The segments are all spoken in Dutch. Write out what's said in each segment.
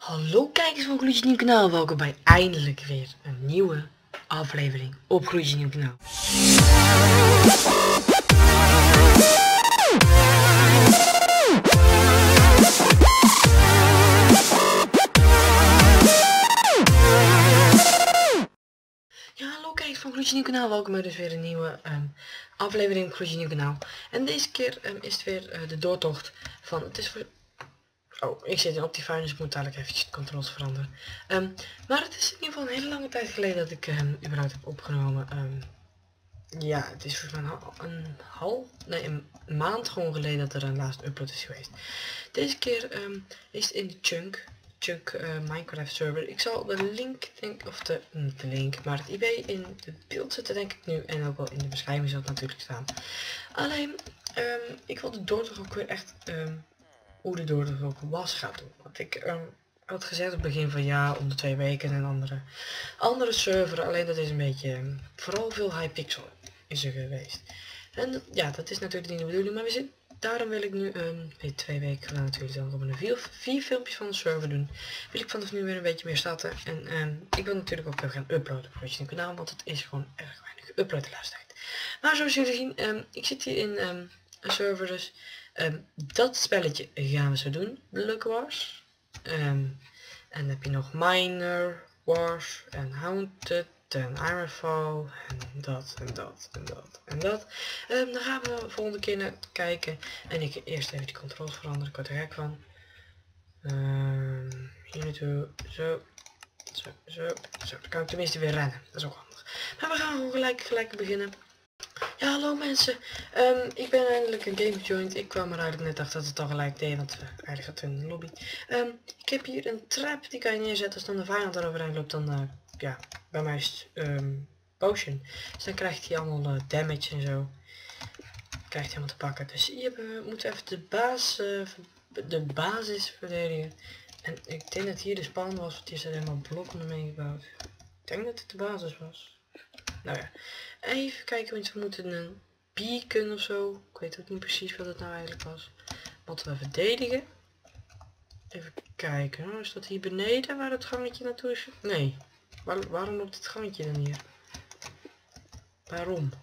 Hallo kijkers van Gloedje Nieuw Kanaal, welkom bij eindelijk weer een nieuwe aflevering op Gloedje Nieuw Kanaal. Ja, hallo kijkers van Gloedje Nieuw Kanaal, welkom bij dus weer een nieuwe aflevering op Gloedje Nieuw Kanaal. En deze keer is het weer de doortocht van, het is voor... Oh, ik zit in Optifine, dus ik moet dadelijk eventjes de controles veranderen. Maar het is in ieder geval een hele lange tijd geleden dat ik hem überhaupt heb opgenomen. Ja, het is volgens mij een maand gewoon geleden dat er een laatste upload is geweest. Deze keer is het in de Chunk Minecraft server. Ik zal de link, niet de link, maar het IP in het beeld zetten denk ik nu. En ook wel in de beschrijving zal het natuurlijk staan. Alleen, ik wil de doortocht ook weer echt... hoe de doortocht ook was gaat doen. Want ik had gezegd op het begin van ja, om de 2 weken en andere server. Alleen dat is een beetje, vooral veel Hypixel is er geweest. En ja, dat is natuurlijk niet de bedoeling, maar daarom wil ik nu 2 weken gedaan natuurlijk dan op een 4 filmpjes van de server doen. Wil ik vanaf nu weer een beetje meer starten. En ik wil natuurlijk ook weer gaan uploaden voor je kanaal, want het is gewoon erg weinig upload de laatste tijd. Maar zoals jullie zien, ik zit hier in een server dus. Dat spelletje gaan we zo doen, Block Wars. En dan heb je nog Miner Wars en Haunted en Ironfall en dat en dat en dat en dat. Daar gaan we de volgende keer naar kijken. En ik ga eerst even die controles veranderen, ik word er gek van. Hier naartoe, zo. Dan kan ik tenminste weer rennen, dat is ook handig. Maar we gaan gewoon gelijk beginnen. Ja, hallo mensen. Ik ben eindelijk een game joined. Ik kwam er eigenlijk net achter dat het al gelijk deed, want eigenlijk had een lobby. Ik heb hier een trap, die kan je neerzetten als dan de vijand eroverheen loopt. Dan, ja, bij mij is het potion. Dus dan krijgt hij allemaal damage en zo. Krijgt hij allemaal te pakken. Dus hier moeten we even de basis verdedigen. En ik denk dat hier de spawn was, want hier zijn helemaal blokken omheen gebouwd. Ik denk dat het de basis was. Nou ja, even kijken, want we moeten een beacon of zo. Ik weet ook niet precies wat het nou eigenlijk was. Wat we verdedigen. Even kijken, is dat hier beneden waar het gangetje naartoe is? Nee. Waarom loopt het gangetje dan hier? Waarom?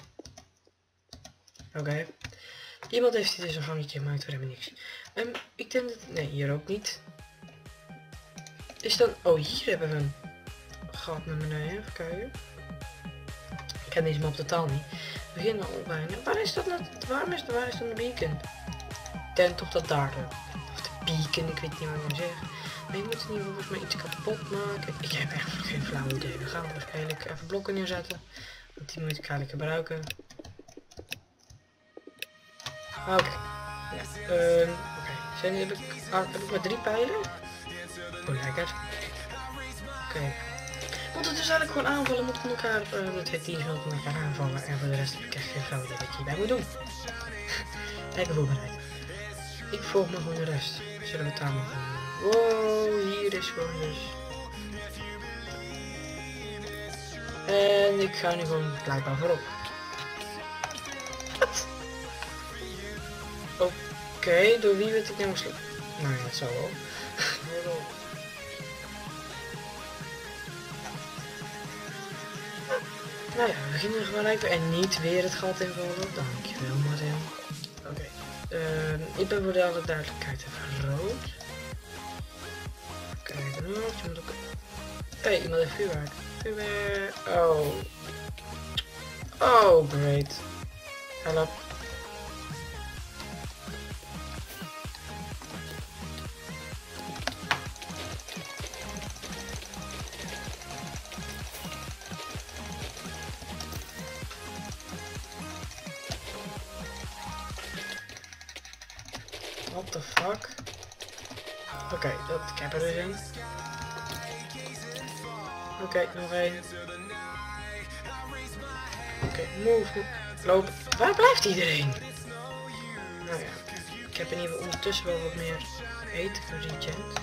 Oké. Iemand heeft hier dus een gangetje gemaakt, we hebben niks. Ik denk dat... Nee, hier ook niet. Is dan... Oh, hier hebben we een gat naar beneden. Even kijken. Ik ken deze map totaal niet. We beginnen al bijna. Waar is dat nou? Waar is dan de beacon? Ik denk toch dat daar of de beacon, ik weet niet wat ik moet zeggen. Maar je moet in ieder geval volgens mij iets kapot maken. Ik heb echt geen flauw idee. We gaan waarschijnlijk even blokken neerzetten. Want die moet ik eigenlijk gebruiken. Oké. Ja, heb ik maar 3 pijlen? Oh, lekker. Oké. Want het is eigenlijk gewoon aanvallen, moeten elkaar met 2 teams met elkaar aanvallen. En voor de rest heb ik echt geen flauw idee wat je hierbij moet doen. Lekker voorbereid. Ik volg me gewoon de rest. Zullen we het daar maar doen? Wow, hier is gewoon dus. En ik ga nu gewoon blijkbaar voorop. Wat? Oké, door wie werd ik nou geslagen? Nou ja, dat zal wel. Nou ja, we beginnen gelijk weer en niet weer het gat invallen. Dankjewel Marcel. Oké. Ik ben voor de alle duidelijkheid even rood. Kijk, rood. Je moet ook... Hey, iemand heeft vuurwerk. Vuurwerk. Oh. Oh, great. Help. What the fuck? Oké, ik heb er dus een. Oké, nog één. Oké, move. Lopen. Waar blijft iedereen? Nou ja, ik heb in ieder geval ondertussen wel wat meer eten geregen.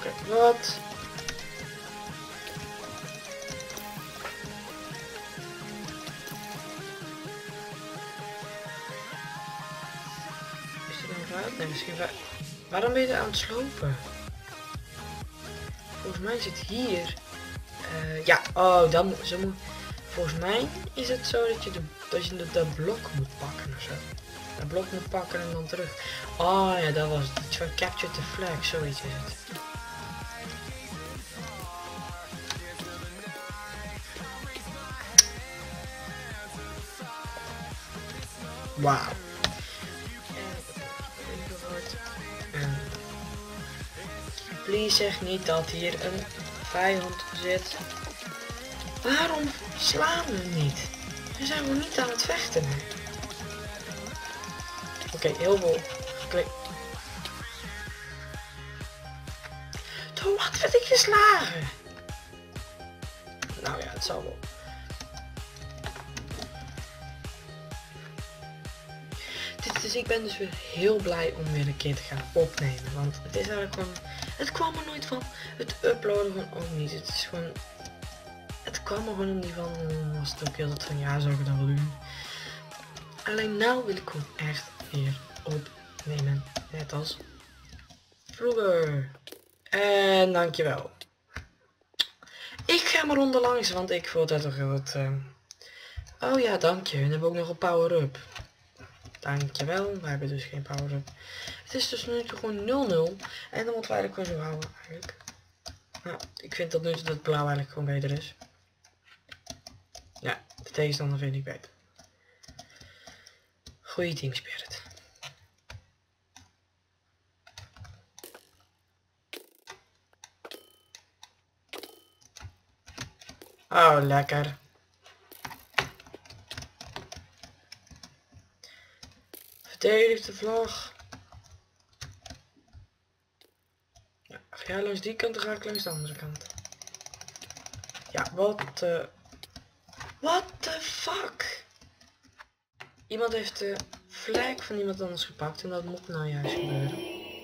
Oké, wat? Is dit een fout? Nee, misschien fout. Waarom ben je er aan het slopen? Volgens mij zit hier. Ja, oh, dan zo moet. Volgens mij is het zo dat je dat blok moet pakken of zo. Dat blok moet pakken en dan terug. Oh ja, dat was het. Iets van capture the flag, zoiets is het. Wauw. Please zeg niet dat hier een vijand zit. Waarom slaan we niet? We zijn gewoon niet aan het vechten. Oké, heel veel geklikt. Door wat werd ik geslagen? Nou ja, het zal wel. Dus ik ben dus weer heel blij om weer een keer te gaan opnemen. Want het is eigenlijk gewoon... Het kwam er nooit van. Het uploaden gewoon ook niet. Het is gewoon... Het kwam er gewoon niet van. Dan was het ook heel dat van ja, zou ik het dan wel doen. Alleen nou wil ik gewoon echt weer opnemen. Net als vroeger. En dankjewel. Ik ga maar onderlangs, want ik voel dat toch wat... Oh ja, dank je. We hebben ook nog een power-up. Dankjewel. We hebben dus geen power-up. Het is dus nu gewoon 0-0. En dan moeten we eigenlijk gewoon zo houden eigenlijk. Nou, ik vind tot nu toe dat blauw eigenlijk gewoon beter is. Ja, de tegenstander vind ik beter. Goeie team spirit. Oh, lekker. Verdedig de vlag. Ja, ga jij langs die kant, dan ga ik langs de andere kant. Ja, wat the fuck? Iemand heeft de flag van iemand anders gepakt en dat moet nou juist gebeuren.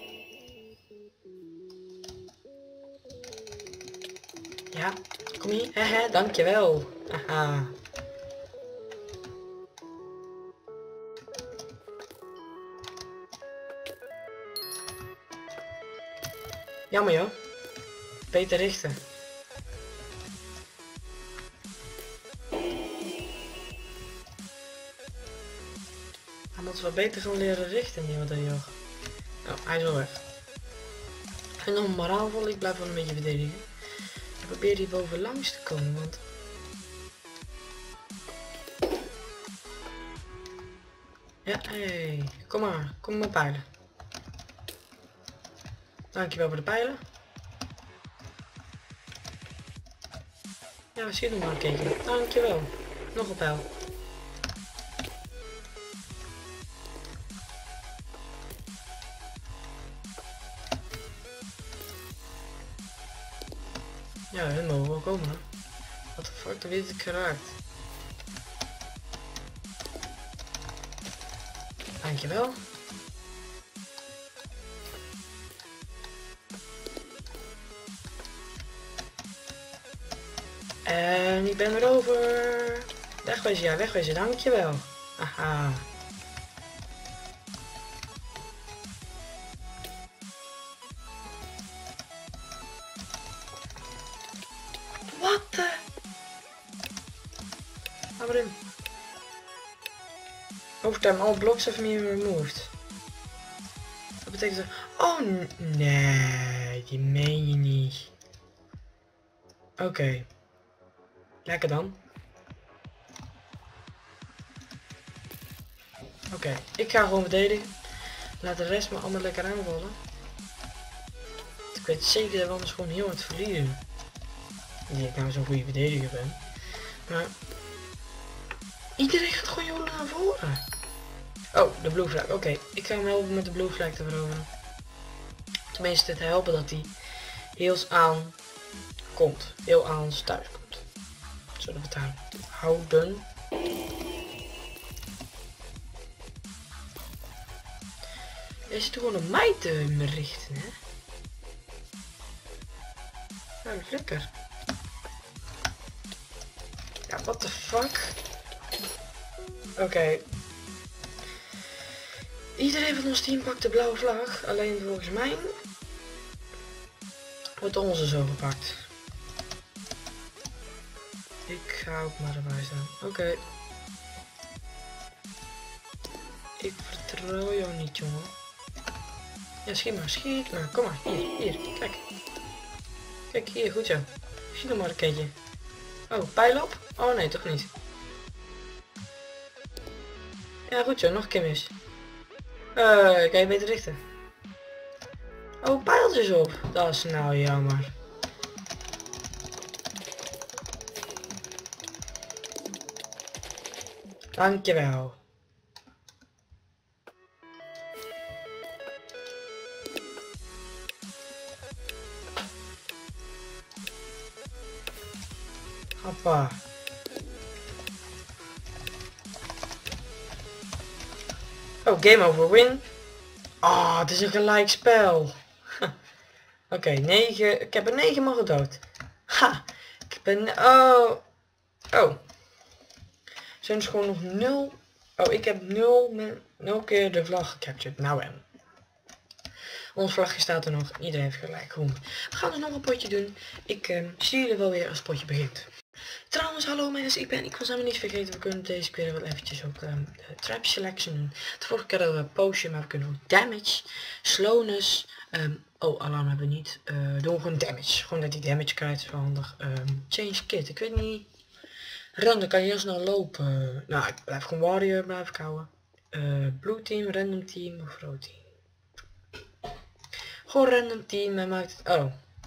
Ja, kom hier. Haha, dankjewel. Haha. Jammer joh. Beter richten. Hij moet wel beter gaan leren richten, die wat dan joh. Nou, hij is wel weg. En dan moraalvol, ik blijf wel een beetje verdedigen. Ik probeer hier boven langs te komen, want... Ja, hey, kom maar pijlen. Dankjewel voor de pijlen. Ja, schiet nog maar een keertje. Dankjewel. Nog een pijl. Ja, hun mogen wel komen. Hè? Wat de fuck, dan weet ik geraakt. Dankjewel. En ik ben weer over. Wegwezen, ja, wegwezen, dankjewel. Haha. Wat de? Ga maar in. Overtime, all blocks have been removed. Dat betekent dat... Oh nee, die meen je niet. Oké. Lekker dan. Oké, ik ga gewoon verdedigen. Laat de rest me allemaal lekker aanvallen. Ik weet zeker dat we anders gewoon heel hard verliezen. Niet dat ik nou zo'n goede verdediger ben. Maar... Iedereen gaat gewoon heel naar voren. Oh, de blue flag. Oké, ik ga hem helpen met de blue flag te veroveren. Tenminste, te helpen dat hij heel aan komt. Heel aan ons thuis komt. Zullen we het daar houden. Je zit gewoon op mij te richten, hè? Nou, lekker. Ja, what the fuck? Oké. Iedereen van ons team pakt de blauwe vlag. Alleen volgens mij wordt onze zo gepakt. Ik ga ook maar erbij staan. Oké. Ik vertrouw jou niet, jongen. Ja, schiet maar, schiet maar. Kom maar, hier, kijk. Kijk, hier, goed zo. Schiet nog maar een keertje. Oh, pijl op? Oh nee, toch niet. Ja, goed zo, nog een keer mis. Kan je beter richten? Oh, pijltjes op. Dat is nou jammer. Dankjewel. Hoppa. Oh, game over, win. Ah, het is een gelijk spel. Oké, 9. Ik heb er 9 man gedood. Ha. Ik ben... Oh. Zijn dus gewoon nog 0. Oh, ik heb 0 keer de vlag gecaptured. Nou en. Ons vlagje staat er nog. Iedereen heeft gelijk groen. We gaan dus nog een potje doen. Ik zie jullie wel weer als het potje begint. Trouwens, hallo mensen, ik was helemaal niet vergeten, we kunnen deze keer wel eventjes ook de trap selection doen. De vorige keer hadden we potion, maar we kunnen ook damage, slowness, alarm hebben we niet, doen we gewoon damage. Gewoon dat die damage krijgt, is wel handig. Change kit, ik weet niet. Rennen, kan je heel snel lopen. Nou, ik blijf gewoon warrior, blijf ik houden. Blue team, random team of rood team. Gewoon random team, en maakt het,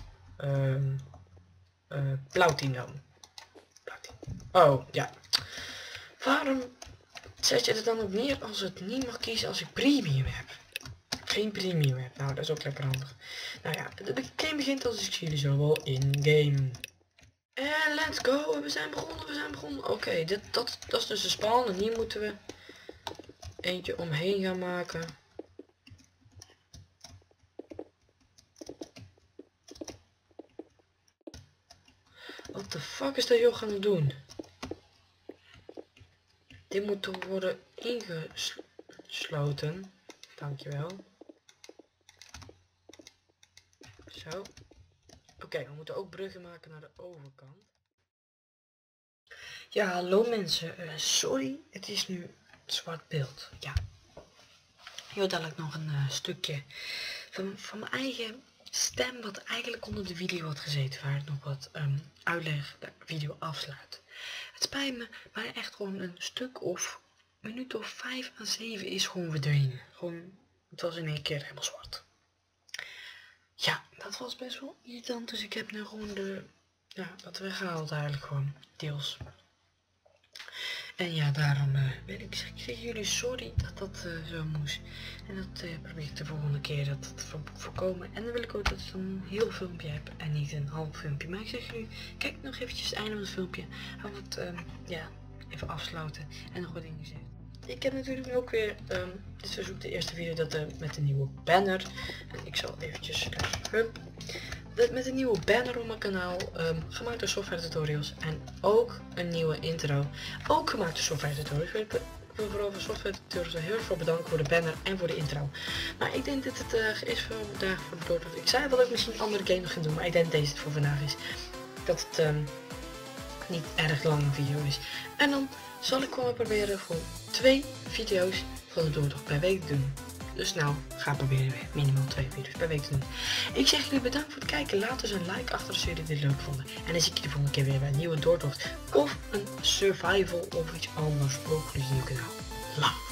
blauw team dan. Oh, ja. Waarom zet je het dan ook neer als het niet mag kiezen als ik premium heb? Geen premium heb. Nou, dat is ook lekker handig. Nou ja, de game begint als ik zie jullie zo wel in game. En let's go. We zijn begonnen. Oké, dat is dus de spawn. En hier moeten we eentje omheen gaan maken. Wat de fuck is dat joh gaan doen? Dit moet toch worden ingesloten. Dankjewel. Zo. Oké, we moeten ook bruggen maken naar de overkant. Ja, hallo mensen. Sorry, het is nu zwart beeld. Ja. Heel dadelijk nog een stukje van mijn eigen stem wat eigenlijk onder de video had gezeten. Waar ik nog wat uitleg de video afsluit. Het spijt me, maar echt gewoon een stuk of minuut of 5 à 7 is gewoon verdwenen. Gewoon, het was in één keer helemaal zwart. Ja, dat was best wel irritant, dus ik heb nu gewoon dat weggehaald eigenlijk gewoon, deels. En ja, daarom ik zeg jullie sorry dat zo moest. En dat probeer ik de volgende keer dat voorkomen. En dan wil ik ook dat ik een heel filmpje heb en niet een half filmpje. Maar ik zeg jullie, kijk nog eventjes het einde van het filmpje. Gaan we het even afsluiten en nog wat dingen zeggen. Ik heb natuurlijk ook weer dit verzoek de eerste video met de nieuwe banner. En ik zal eventjes met een nieuwe banner op mijn kanaal, gemaakt door Software Tutorials en ook een nieuwe intro, ook gemaakt door Software Tutorials. Ik wil vooral voor Software Tutorials heel erg voor bedanken voor de banner en voor de intro. Maar ik denk dat het is voor vandaag voor de doortocht. Ik zei wel dat ik misschien een andere game nog ging doen, maar ik denk deze het voor vandaag is. Dat het niet erg lang een video is. En dan zal ik gewoon proberen voor 2 video's van de doortocht per week te doen. Dus nou, ga proberen weer minimaal 2 video's per week te doen. Ik zeg jullie bedankt voor het kijken. Laat dus een like achter als jullie dit leuk vonden. En dan zie ik jullie volgende keer weer bij een nieuwe doortocht. Of een survival of iets anders op jullie kanaal.